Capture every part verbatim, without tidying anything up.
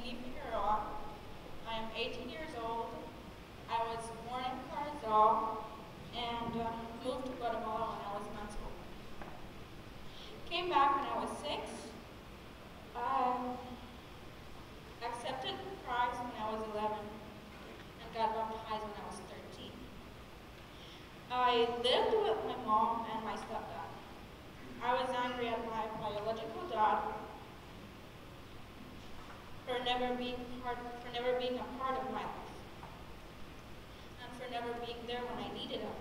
Jeannie Figueroa. I am eighteen years old. I was born in Carrizal and um, moved to Guatemala when I was months old. Came back when I was six. Um, accepted Christ when I was eleven and got baptized when I was thirteen. I lived with my mom and my stepdad. I was angry at my biological dad for never being part, for never being a part of my life, and for never being there when I needed him.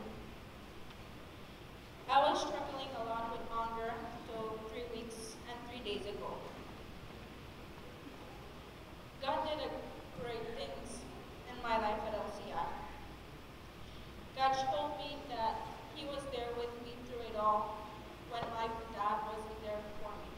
I was struggling a lot with hunger until three weeks and three days ago. God did a great things in my life at L C I. God showed me that He was there with me through it all when my dad wasn't there for me.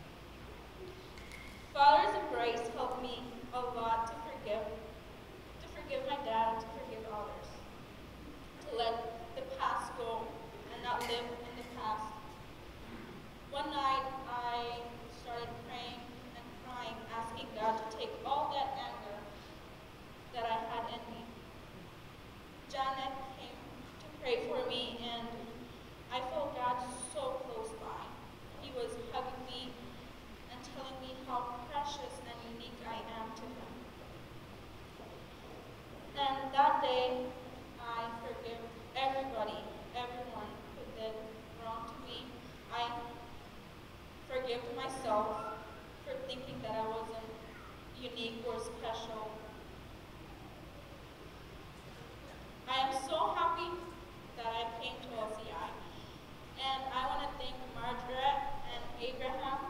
Fathers of Grace helped me a lot to forgive, to forgive my dad and to forgive others, to let the past go and not live in the past. One night I started praying and crying, asking God to take all that anger that I had in me. Janet came to pray for me, and I felt God so close by. He was hugging me and telling me how precious and unique I am to Him. And that day, I forgive everybody, everyone who did wrong to me. I forgive myself for thinking that I wasn't unique or special. I am so happy that I came to L C I. And I want to thank Margaret and Abraham